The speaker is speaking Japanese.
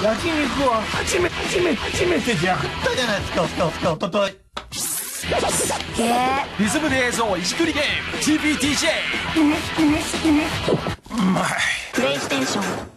焼肉は初めてじゃ。 食ったじゃないですか、おととい。 リズムで映像いじくりゲーム TPTJ。うまい。 プレイステーション